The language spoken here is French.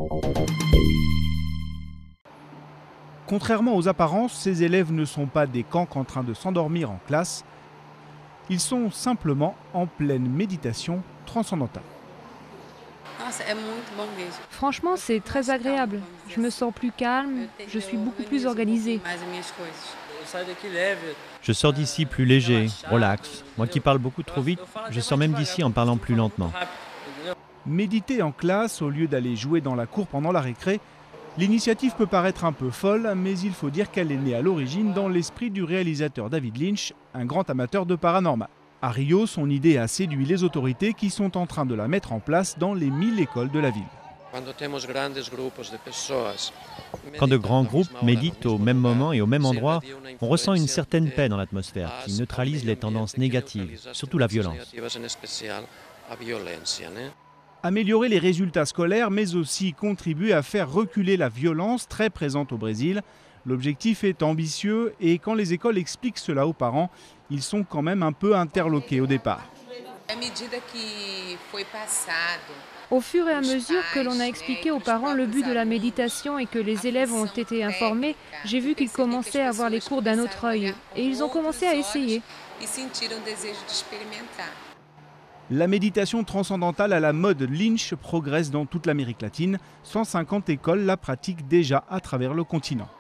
Contrairement aux apparences, ces élèves ne sont pas des canques en train de s'endormir en classe. Ils sont simplement en pleine méditation transcendantale. Franchement, c'est très agréable. Je me sens plus calme, je suis beaucoup plus organisée. Je sors d'ici plus léger, relax. Moi qui parle beaucoup trop vite, je sors même d'ici en parlant plus lentement. Méditer en classe au lieu d'aller jouer dans la cour pendant la récré, l'initiative peut paraître un peu folle, mais il faut dire qu'elle est née à l'origine dans l'esprit du réalisateur David Lynch, un grand amateur de paranormal. À Rio, son idée a séduit les autorités qui sont en train de la mettre en place dans les 1000 écoles de la ville. Quand de grands groupes méditent au même moment et au même endroit, on ressent une certaine paix dans l'atmosphère qui neutralise les tendances négatives, surtout la violence. Améliorer les résultats scolaires, mais aussi contribuer à faire reculer la violence très présente au Brésil. L'objectif est ambitieux et quand les écoles expliquent cela aux parents, ils sont quand même un peu interloqués au départ. Au fur et à mesure que l'on a expliqué aux parents le but de la méditation et que les élèves ont été informés, j'ai vu qu'ils commençaient à voir les cours d'un autre œil et ils ont commencé à essayer. La méditation transcendantale à la mode Lynch progresse dans toute l'Amérique latine. 150 écoles la pratiquent déjà à travers le continent.